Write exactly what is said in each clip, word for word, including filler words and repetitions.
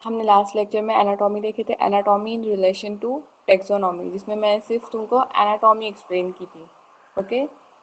हमने last lecture में anatomy देखे थे, anatomy in relation to taxonomy, जिसमें मैं सिर्फ तुमको एनाटॉमी एक्सप्लेन की थी. Okay,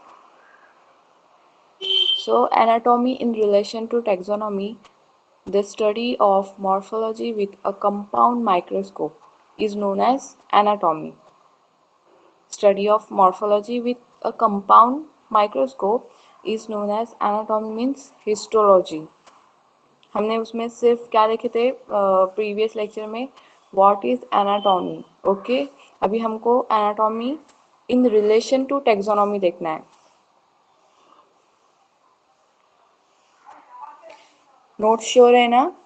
so anatomy in relation to taxonomy, the study of morphology with a compound microscope is known as anatomy. Study of morphology with a compound microscope is known as anatomy, means histology. हमने उसमें सिर्फ क्या देखे थे previous lecture में, what is anatomy. Okay, अभी हमको anatomy in relation to taxonomy देखना है. नोट श्योर है ना?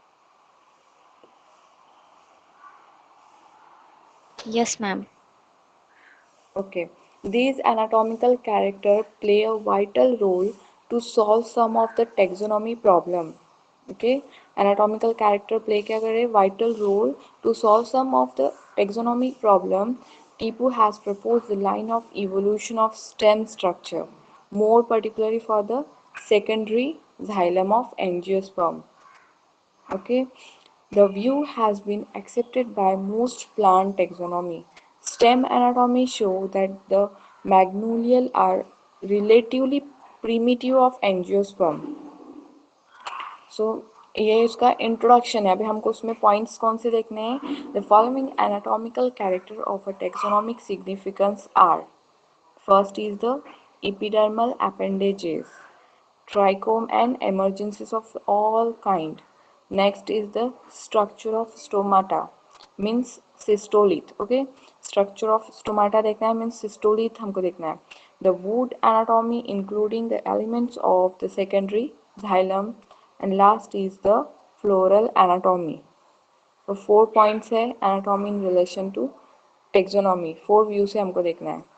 Yes, ma'am. Okay, these anatomical characters play a vital role to solve some of the taxonomy problem. Okay, anatomical character play क्या करे, vital role to solve some of the taxonomy problem. Tipu has proposed the line of evolution of stem structure, more particularly for the secondary xylem of angiosperm. Okay, the view has been accepted by most plant taxonomy. Stem anatomy show that the magnolial are relatively primitive of angiosperm. So ये इसका introduction है. अभी हमको उसमें points कौन से देखने हैं. The following anatomical character of a taxonomic significance are, first is the epidermal appendages, trichome and emergences of all kind. Next is the structure of stomata, means cystolith. Okay, structure of stomata देखना है, means cystolith हमको देखना है. The wood anatomy including the elements of the secondary xylem, and last is the floral anatomy. तो four points है anatomy in relation to taxonomy. Four view से हमको देखना है.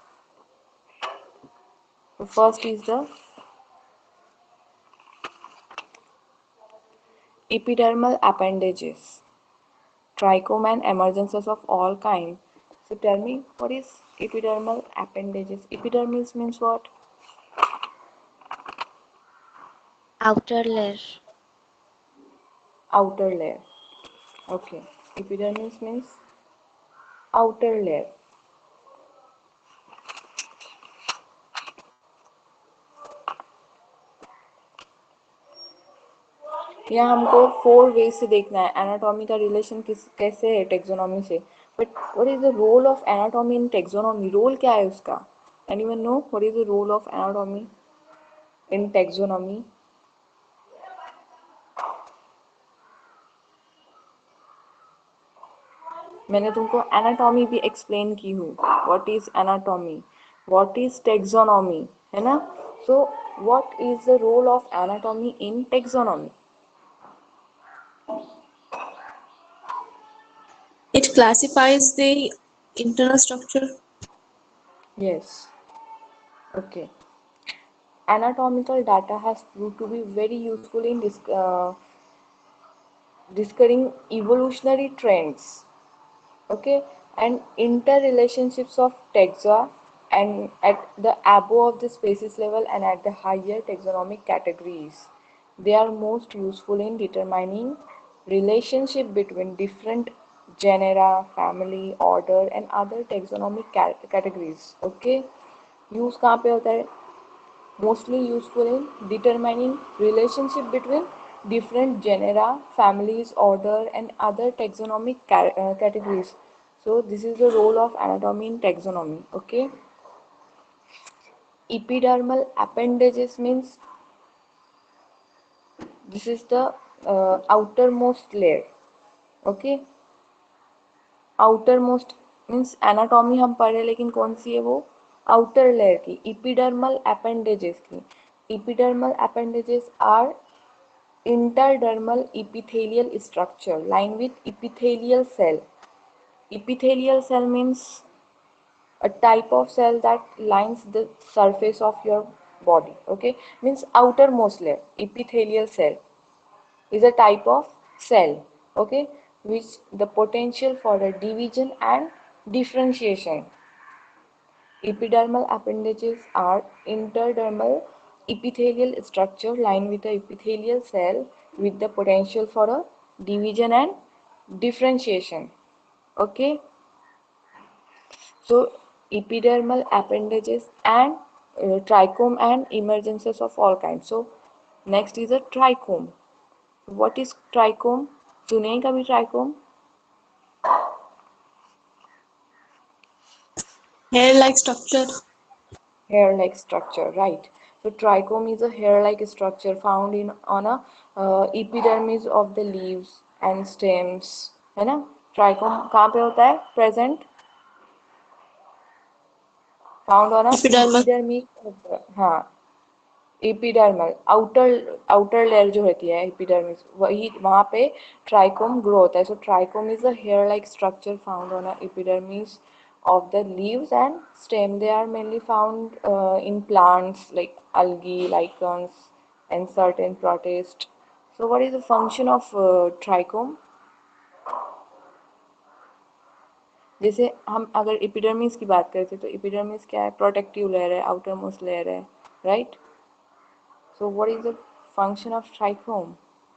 First is the epidermal appendages, trichome and emergences of all kind. So tell me, what is epidermal appendages? Epidermis means what? Outer layer. Outer layer. Okay, epidermis means outer layer. यहाँ हमको four way से देखना है anatomy का relation किस कैसे है taxonomy से. But what is the role of anatomy in taxonomy? Role क्या है उसका? Anyone know what is the role of anatomy in taxonomy? मैंने तुमको एनाटॉमी भी एक्सप्लेन की हूँ. What is anatomy, what is taxonomy, है ना? So what is the role of anatomy in taxonomy? It classifies the internal structure. Yes. Okay. Anatomical data has proved to be very useful in dis uh, discovering evolutionary trends, okay, and interrelationships of taxa, and at the above of the species level and at the higher taxonomic categories. They are most useful in determining relationship between different genera, family, order and other taxonomic categories. Okay, use कहाँ पे होता है? Mostly useful in determining relationship between different genera, families, order and other taxonomic uh, categories. So this is the role of anatomy in taxonomy. Okay. Epidermal appendages means this is the uh, outermost layer. Okay. Outermost means anatomy हम पढ़े, लेकिन कौन सी है वो? outer layer की, epidermal appendages की. Epidermal appendages are interdermal epithelial structure lined with epithelial cell. Epithelial cell means a type of cell that lines the surface of your body. Okay, means outermost layer. Epithelial cell is a type of cell, okay, which the potential for a division and differentiation. Epidermal appendages are interdermal epithelial structure lined with a epithelial cell with the potential for a division and differentiation. Okay, so epidermal appendages and uh, trichome and emergences of all kinds. So next is a trichome. What is trichome? सुने हैं कभी trichome? Hair-like structure. Hair-like structure, right? So trichome is a hair-like structure found in on a uh, epidermis of the leaves and stems, है ना? Trichome कहाँ पे होता है? Present, found on a Epidermal. epidermis of the, हाँ, epidermal outer outer layer जो होती है एपिडर्मिस वही वहाँ पे ट्राइकोम ग्रो होता है so trichome is a hair like structure found on a epidermis of the leaves and stem. They are mainly found uh, in plants like algae, lichens, and certain protists. So, what is the function of uh, trichome? जैसे हम अगर epidermis की बात करते हैं तो epidermis क्या है प्रोटेक्टिव लेयर है आउटर मोस्ट लेयर है right so what is the function of trichome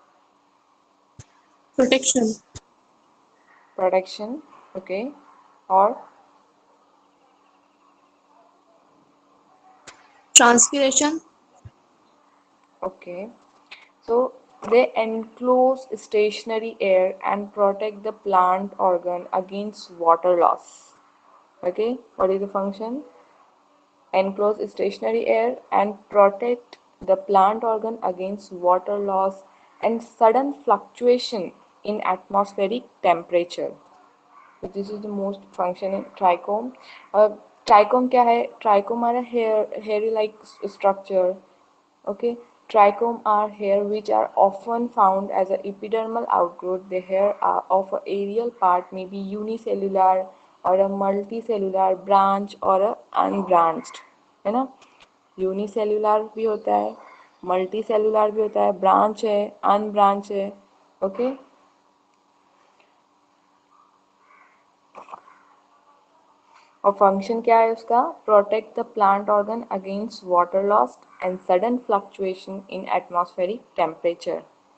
Protection. protection okay or Transpiration. okay so they enclose stationary air and protect the plant organ against water loss okay what is the function enclose stationary air and protect the plant organ against water loss and sudden fluctuation in atmospheric temperature. So this is the most function in trichome. Uh, trichome क्या है? Trichome हमारा hair hairy like structure. Okay, trichome are hair which are often found as a epidermal outgrowth. The hair are of a aerial part may be unicellular or a multicellular branch or a unbranched. है ना? Unicellular भी होता है multi cellular भी होता है branch है unbranch है ओके और फंक्शन क्या है उसका protect the plant organ against water loss and sudden fluctuation in atmospheric temperature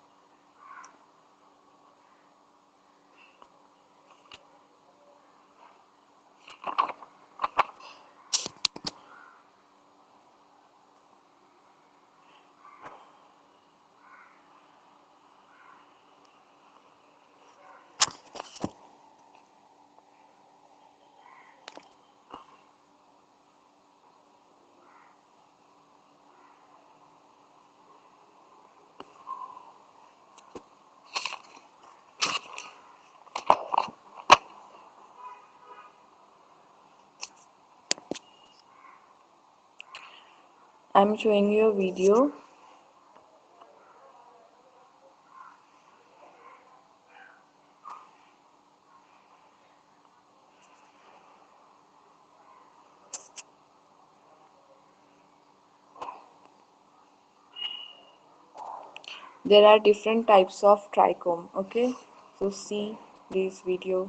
I am showing you a video there are different types of trichome okay so see this video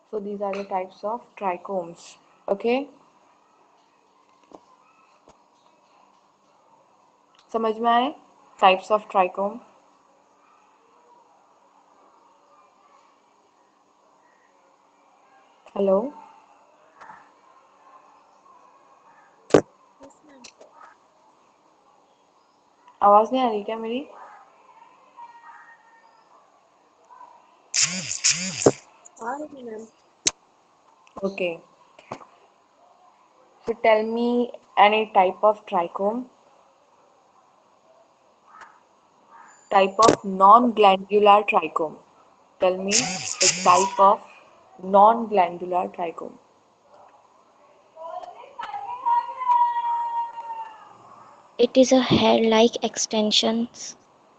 So these are the types of trichomes. Okay, समझ में आए? Types of trichome. Hello, Yes, ma'am. आवाज नहीं आ रही क्या मेरी? आ रही है, ma'am. Okay, so tell me any type of trichome. Type of non-glandular trichome. Tell me the type of non-glandular trichome. It is a hair-like extensions.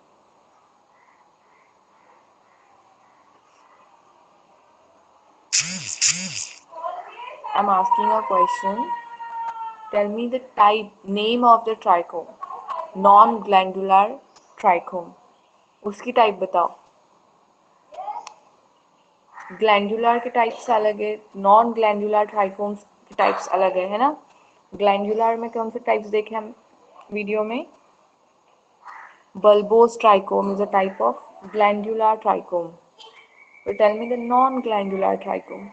I'm asking a question. Tell me the type, name of the trichome. Non-glandular trichome. उसकी type बताओ. Glandular के types अलग है, non glandular trichomes के types अलग है, है ना? ग्लैंडुलर में कौन से टाइप्स देखे हम वीडियो में? bulbous trichome is a type of glandular trichome. So tell me the non-glandular trichome.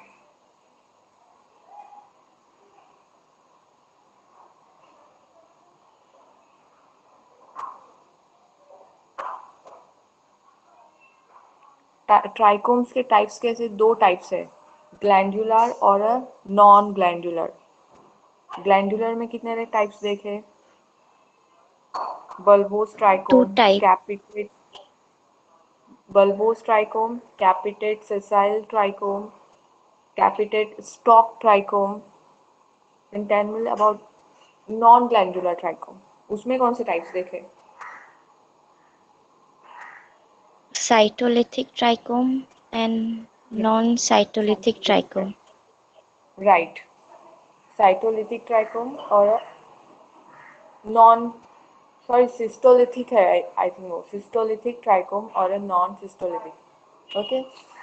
Trichomes के टाइप्स कैसे? दो टाइप्स है, ग्लैंडुलर और नॉन ग्लैंडुलर. ग्लैंडुलर में कितने टाइप्स देखे? bulbous Two trichome, type. capitate, bulbous trichome, capitate sessile trichome, capitate stalk trichome. And tell me about non-glandular trichome. उसमें कौन से टाइप्स देखे? Cytolytic trichome and non-cytolytic trichome. Right, cytolithic trichome और non, sorry cystolithic है, I think वो cystolithic trichome और non cystolithic. Okay,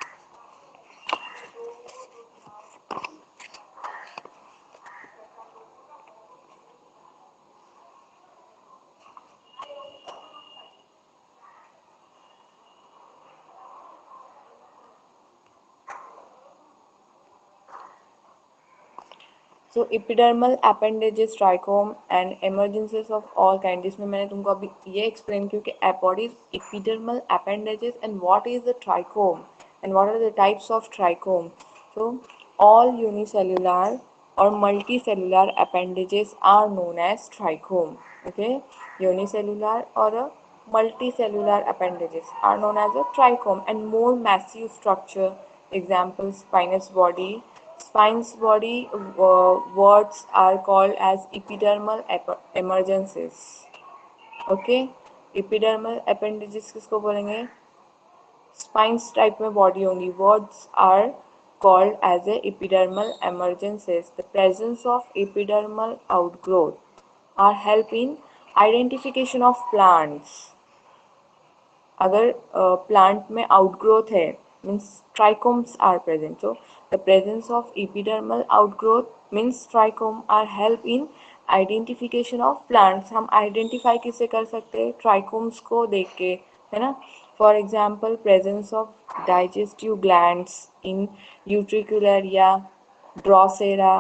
so epidermal appendages trichome and emergencies of all kind. जिसमें मैंने तुमको अभी ये एक्सप्लेन किया कि what is epidermal appendages and what is the trichome and what are the types of trichome. So all unicellular or multicellular appendages are known as trichome. Okay, unicellular or a multicellular appendages are known as a trichome. And more massive structure, example spinous body. Spine's body uh, words are called as epidermal emergencies. Okay, epidermal appendages किसको बोलेंगे? Spines type में body होंगी. Words are called as a epidermal emergencies. The presence of epidermal outgrowth are help in identification of plants. अगर plant में outgrowth है means trichomes are present. So the presence of epidermal outgrowth means trichome are help in identification of plants. हम identify किससे कर सकते हैं? Trichomes को देख के, है ना? For example presence of digestive glands in utricular Drosera,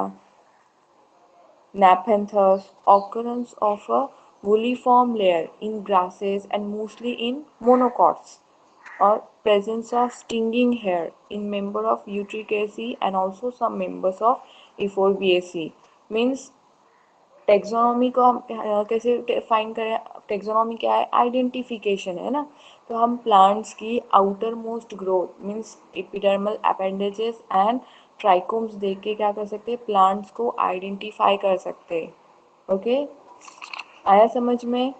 Nepenthes, occurrence of a woolly-form layer in grasses and mostly in monocots, or presence of stinging hair in member of Eutricaceae and also some members of Euphorbiaceae. Means taxonomy को हम कैसे find करें? Taxonomy क्या है? Identification, है ना? तो हम प्लांट्स की outer most growth means epidermal appendages and trichomes देख के क्या कर सकते हैं? प्लांट्स को आइडेंटिफाई कर सकते हैं. ओके, आया समझ में?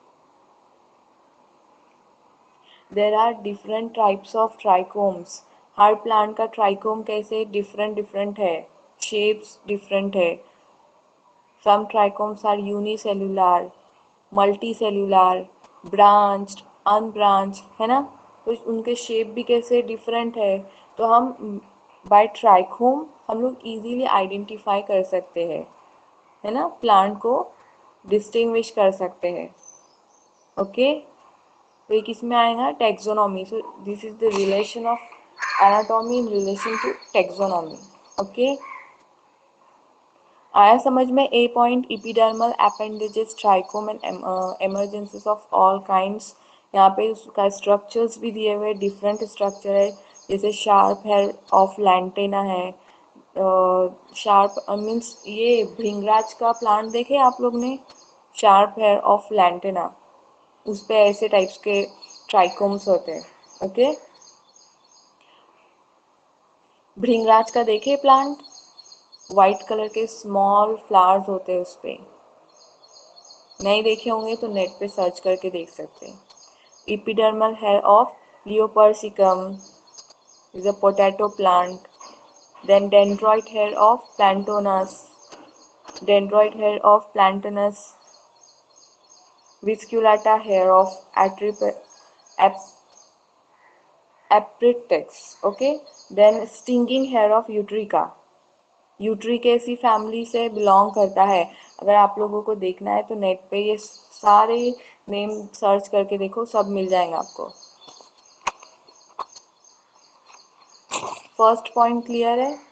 There are different types of trichomes. हर प्लांट का ट्राइकोम कैसे डिफरेंट डिफरेंट है, शेप्स डिफरेंट है. Some trichomes are unicellular, multicellular, branched, unbranched, है ना? तो उनके शेप भी कैसे डिफरेंट है. तो हम बाय ट्राइकोम हम लोग इजीली आइडेंटिफाई कर सकते हैं, है ना, प्लांट को डिस्टिंग्विश कर सकते हैं। ओके, तो ये किस में आएगा? Taxonomy. So this is the relation of anatomy in relation to taxonomy. Okay, आया समझ में? A point, epidermal appendages, trichome and emergencies of all kinds. यहाँ पे उसका स्ट्रक्चर्स भी दिए हुए, डिफरेंट स्ट्रक्चर है, जैसे शार्प हेयर ऑफ लैंटेना है, शार्प मीन्स ये भृंगराज का प्लांट देखे आप लोग ने, शार्प हेयर ऑफ लैंटेना, उस पे ऐसे टाइप्स के ट्राइकोम्स होते हैं। ओके, भृंगराज का देखे प्लांट, वाइट कलर के स्मॉल फ्लावर्स होते हैं उस पे, नहीं देखे होंगे तो नेट पे सर्च करके देख सकते हैं। Epidermal hair of Lycopersicum is a potato plant. Then dendroid hair of Platanus, dendroid hair of Platanus, vesiculata hair of एट्रिप एप्रिटेक्स। Okay, then stinging hair of यूट्रिका, यूट्रिकेसी फैमिली से बिलोंग करता है। अगर आप लोगों को देखना है तो नेट पे ये सारे नेम सर्च करके देखो, सब मिल जाएंगे आपको। फर्स्ट पॉइंट क्लियर है?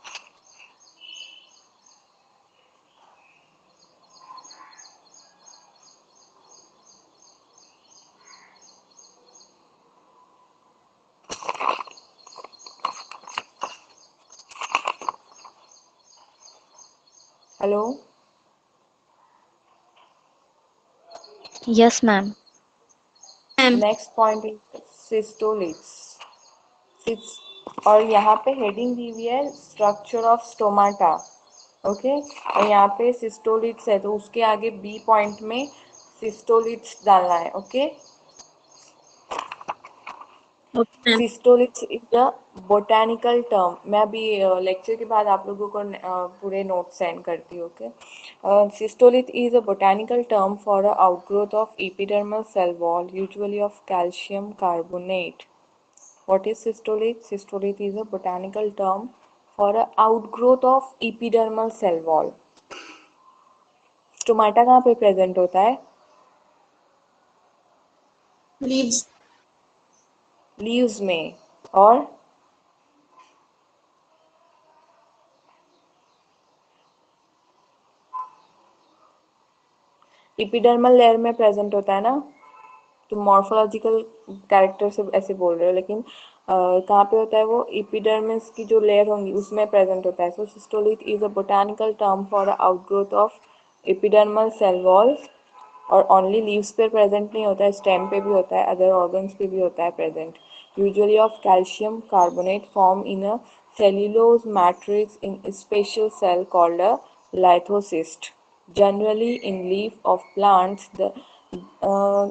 Hello, Yes, ma'am. ma'am. Next point is cystoliths. और यहाँ पे हेडिंग दी हुई है स्ट्रक्चर ऑफ स्टोमाटा। ओके, और यहाँ पे सिस्टोलिट्स है तो उसके आगे बी पॉइंट में सिस्टोलिट्स डालना है। Okay, Okay, ma'am. Cystoliths is a botanical term. मैं अभी लेक्चर के बाद आप लोगों को uh, पूरे नोट सेंड करती हूँ। Okay, cystolith is a botanical term for a outgrowth of epidermal cell wall, usually of calcium carbonate. What is cystolith? Cystolith is a botanical term for a outgrowth of epidermal cell wall. Stomata कहाँ पे present होता है? Leaves. Leaves में। और epidermal layer में present होता है ना, तो मॉर्फोलॉजिकल कैरेक्टर से ऐसे बोल रहे हो, लेकिन uh, कहाँ पे होता है वो? एपिडर्मिस की जो लेयर होंगी उसमें प्रेजेंट होता है। So cystolith is a botanical term for outgrowth of epidermal cell wall, और ओनली लीव्स पे प्रेजेंट नहीं होता है, स्टेम पे भी होता है, अदर ऑर्गन्स पे भी होता है present, usually of calcium carbonate form in a cellulose matrix in special cell called a lithocyst, generally in leaf of plants. The uh,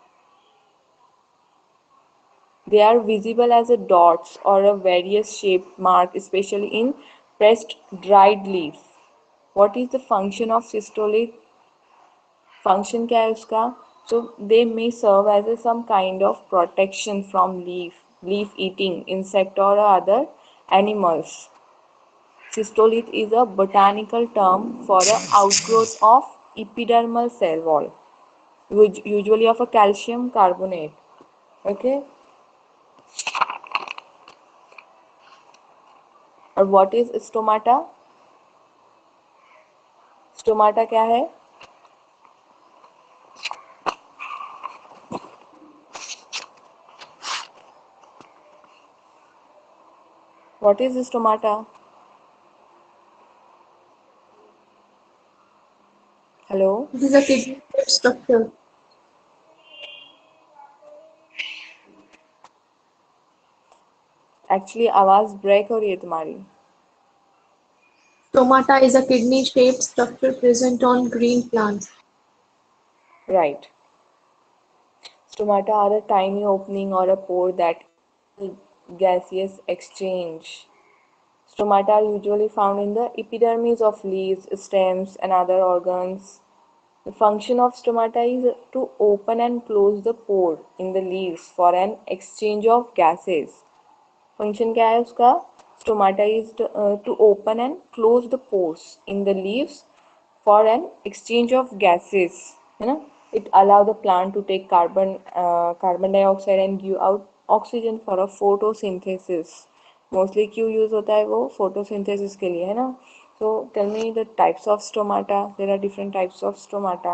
they are visible as a dots or a various shaped mark, especially in pressed dried leaves. What is the function of cystolith? Function क्या है उसका? So they may serve as a some kind of protection from leaf leaf eating insect और other animals. Cystolith is a botanical term for the outgrowth of epidermal cell wall, usually of a calcium carbonate. Okay. और what is stomata? Stomata क्या है? What is stomata? Hello? It is a kidney-shaped structure. Actually आवाज break हो रही है तुम्हारी. Stomata is a kidney-shaped structure present on green plants. Right. Stomata are a tiny opening or a pore that gaseous exchange. Stomata are usually found in the epidermis of leaves, stems, and other organs. The function of stomata is to open and close the pore in the leaves for an exchange of gases. Function क्या है उसका? Stomata is to, uh, to open and close the pores in the leaves for an exchange of gases. You know, it allow the plant to take carbon uh, carbon dioxide and give out oxygen for a photosynthesis. Mostly क्यों use होता है वो photosynthesis के लिए है ना. So tell me the types of stomata. There are different types of stomata.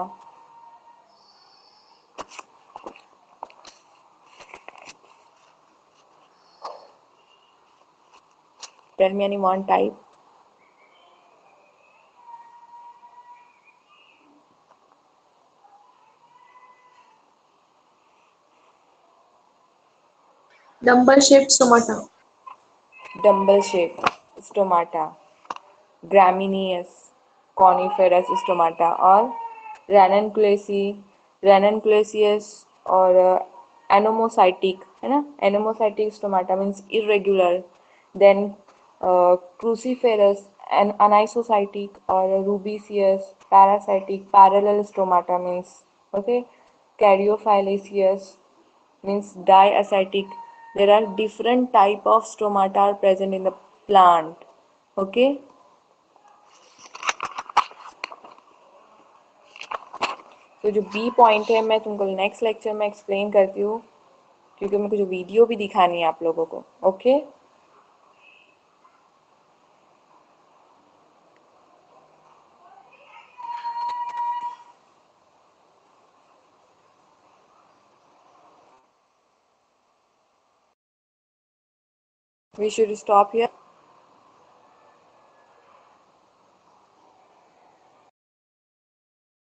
Tell me any one type. Dumbbell-shaped stomata. Dumbbell shape stomata, gramineous, coniferous stomata, or ranunculacea, ranunculus or uh, anomocytic, है ना? Anomocytic stomata means irregular. Then uh, cruciferous and anisocytic or rubiceous, parasitic, parallel stomata means okay, caryophyllaceous means diacetic. There are different type of stomata are present in the plant. Okay. तो जो B point है मैं तुमको next lecture में explain करती हूँ क्योंकि मेरे को जो वीडियो भी दिखानी है आप लोगों को. Okay. We should stop here.